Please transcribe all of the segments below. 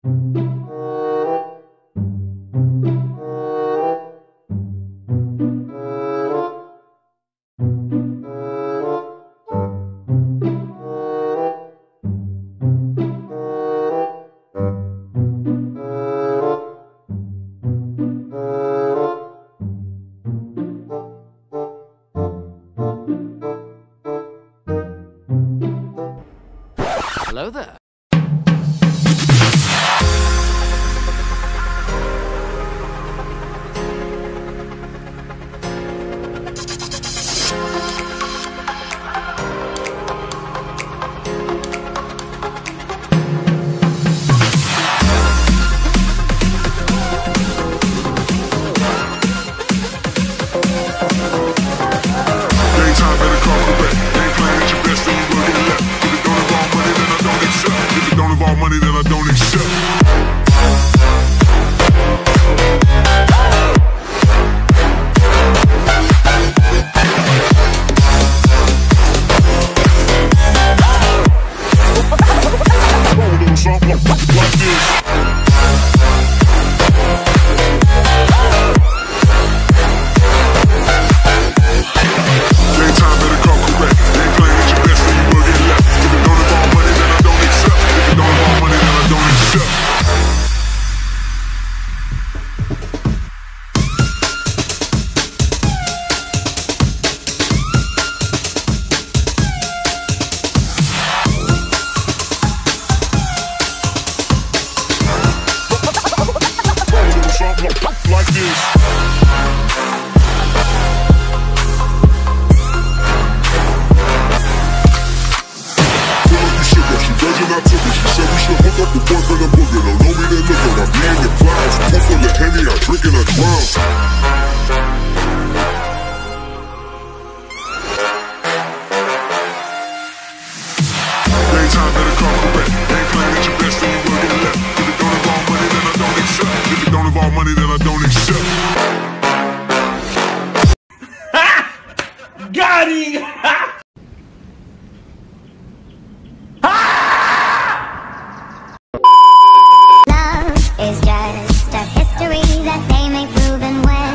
Hello there. Money that I don't accept. Like this. Daytime better come correct. They ain't playing at your best, then you will get left. If it don't involve money, then I don't accept. If it don't involve money, then I don't accept. Like this. I took it. She said we should hook up the boyfriend and booger. Don't know me, then look at I be in the clouds. Pool full of Henny, I drink and I drown. Daytime better come correct. Ain't playing at your best, then you will get left. If it don't involve money, then I don't accept. If it don't involve money, then I don't accept. Got him! Love is just a history that they may prove and when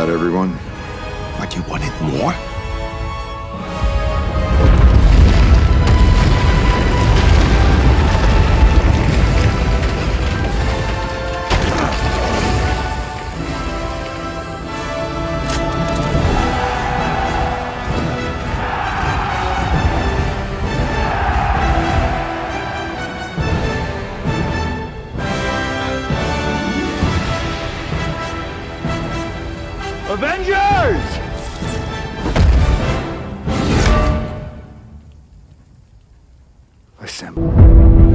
that everyone? Like you wanted more? Avengers! Assemble.